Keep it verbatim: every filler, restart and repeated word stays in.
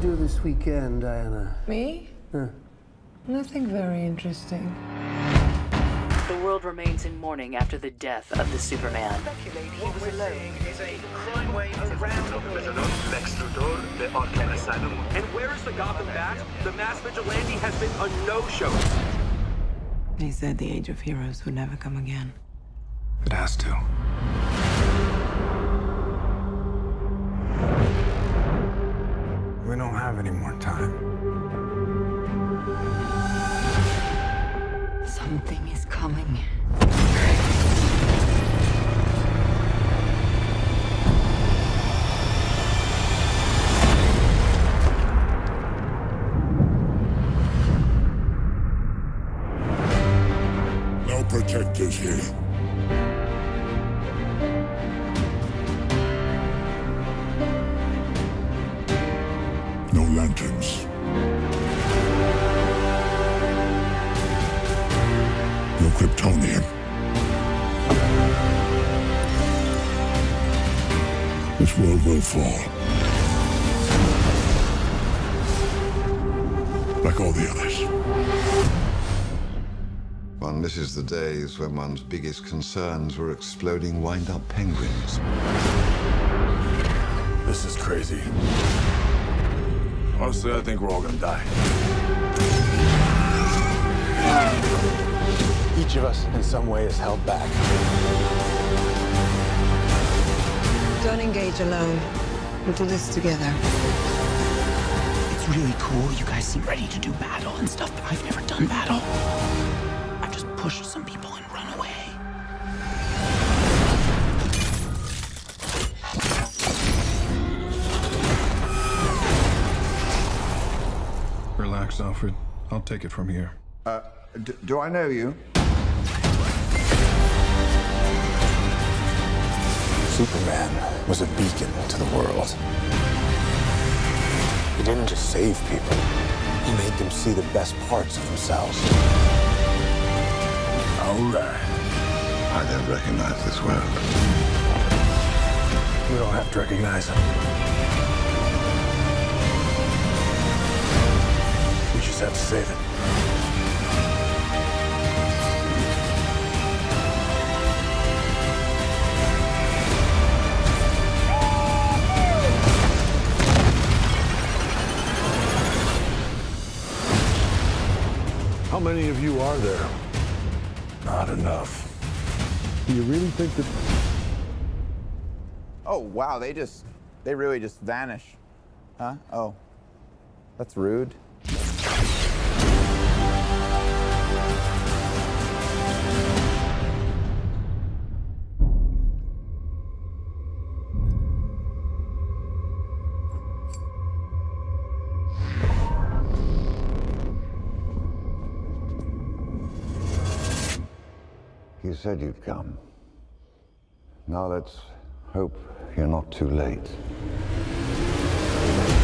do this weekend, Diana? Me? Huh. Nothing very interesting. The world remains in mourning after the death of the Superman. He was alone. Is a crime wave around Lex Luthor, the Arkham Asylum. And where is the Gotham Bat? The mass vigilante has been a no-show. He said the Age of Heroes would never come again. It has to. We don't have any more time. Something is coming. No protectors here. No lanterns. No Kryptonian. This world will fall. Like all the others. One misses the days when one's biggest concerns were exploding wind-up penguins. This is crazy. Honestly, I think we're all gonna die. Each of us, in some way, is held back. Don't engage alone. We'll do this together. It's really cool. You guys seem ready to do battle and stuff, but I've never done battle. I've just pushed some people and run away. Relax, Alfred. I'll take it from here. Uh, d do I know you? Superman was a beacon to the world. He didn't just save people. He made them see the best parts of themselves. All right. I don't recognize this world. We don't have to recognize him. We just have to save it. How many of you are there? Not enough. Do you really think that... Oh, wow, they just, they really just vanish. Huh? Oh, that's rude. You said you'd come. Now let's hope you're not too late.